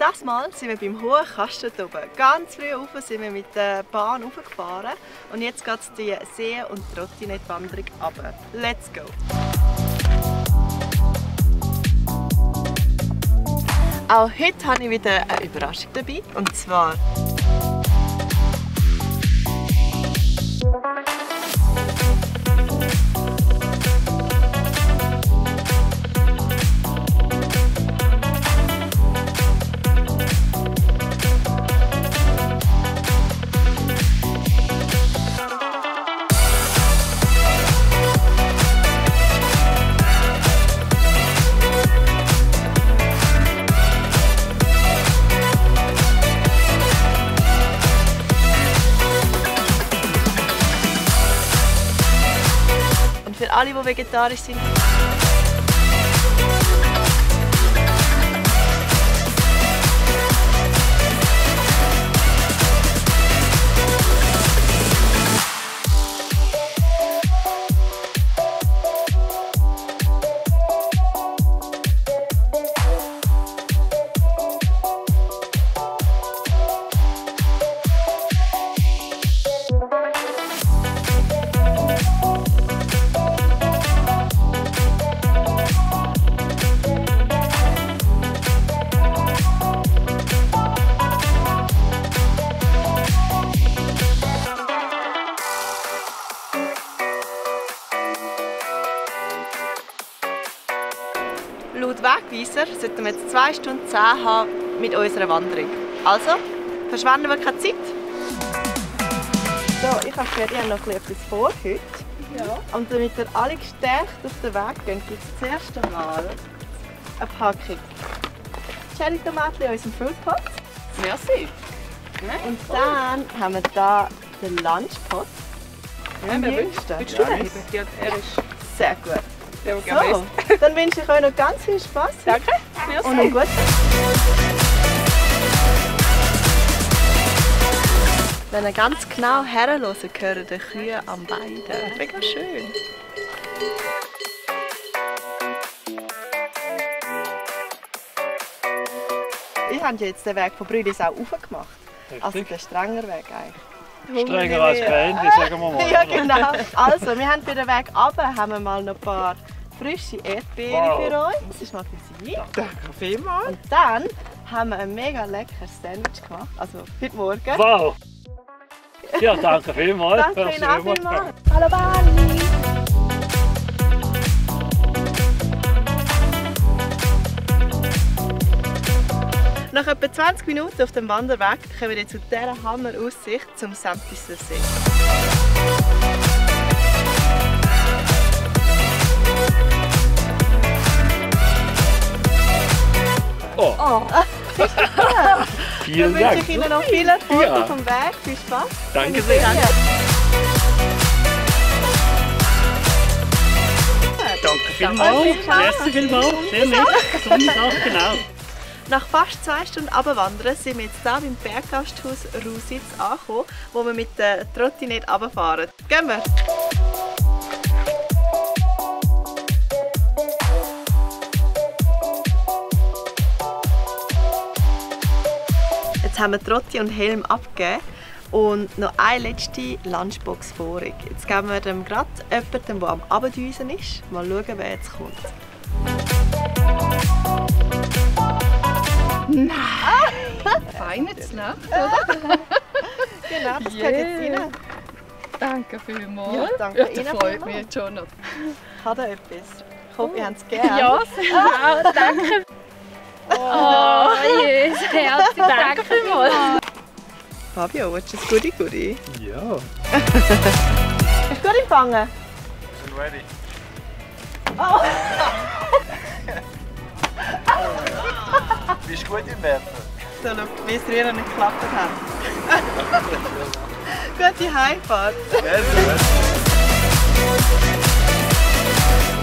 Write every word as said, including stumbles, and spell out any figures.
Das Mal sind wir beim Hohen Kasten oben. Ganz früh rauf sind wir mit der Bahn hochgefahren und jetzt geht es die See- und Trottinett-Wanderung runter. Let's go! Auch heute habe ich wieder eine Überraschung dabei, und zwar für alle, die vegetarisch sind. Laut Wegweiser sollten wir jetzt zwei Stunden zehn haben mit unserer Wanderung. Also, verschwenden wir keine Zeit. So, ich habe gehört, ihr habt noch etwas vor heute. Ja. Und damit wir alle gestärkt auf den Weg gehen, gibt es zuerst einmal eine Packung Cherrytomaten in unserem Füllpot. Merci. Und dann haben wir hier den Lunchpot. Ja, wer willst du? Willst du den? Ja, er ist sehr gut. Der so, dann wünsche ich euch noch ganz viel Spaß. Danke. Merci. Und einen guten. Wenn ihr ganz genau herhört, hören die Kühe am Beiden. Mega schön. Ich habe jetzt den Weg von Brüdisau aufgemacht. Also der strenger Weg eigentlich. Strenger als Bändli, sagen wir mal. Ja, genau. Also, wir haben für den Weg runter haben wir mal noch ein paar frische Erdbeeren wow. für euch. Das ist mal für Sie. Danke vielmals. Und dann haben wir ein mega leckeres Sandwich gemacht. Also heute Morgen. Wow! Ja, danke vielmals. Danke Ihnen auch vielmals. Hallo Bani! Nach etwa zwanzig Minuten auf dem Wanderweg kommen wir jetzt zu dieser Hammer-Aussicht zum Samtisser See. Oh! oh. Vielen Dank! Dann wünsche ich Ihnen noch viel Erfolg ja. auf dem Weg. Viel Spaß! Danke sehr! Danke, Danke vielmals! Merci vielmals! Sehr nett! So ist auch genau! Nach fast zwei Stunden Abwandern sind wir jetzt hier beim Berggasthaus Rusitz angekommen, wo wir mit der Trottinett runterfahren. Gehen wir! Jetzt haben wir Trotti und Helm abgegeben und noch eine letzte Lunchbox vorig. Jetzt geben wir dem gerade jemanden, der am Abendüsen ist. Mal schauen, wer jetzt kommt. Nein! Ah. Feine Nacht, oder? Genau, das yeah. gehört jetzt rein. Danke vielmals. Ja, danke ja, Ihnen. Das freut mich jetzt schon noch. Hat er etwas? Ich hoffe, ihr habt es gerne. Ja, sehr. Danke. Oh, yes, herzlich Danke vielmals. Fabio, willst du ein Goodie Goodie? Ja. Hast du gut empfangen? Ich bin ready. Oh. Bist du gut im Werfen? So, schau, wie es früher nicht geklappt hat. Gute Heimfahrt. Sehr gut.